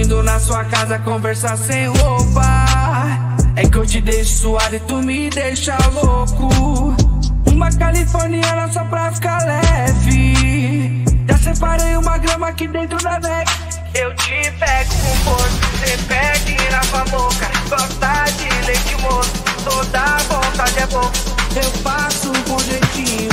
indo na sua casa conversar sem roupa. É que eu te deixo suado e tu me deixa louco. Uma californiana só pra ficar leve. Já separei uma grama aqui dentro da neve. Eu te pego com força, cê pega na sua boca. Gosta de leite moço, toda vontade é boca. Eu faço com jeitinho,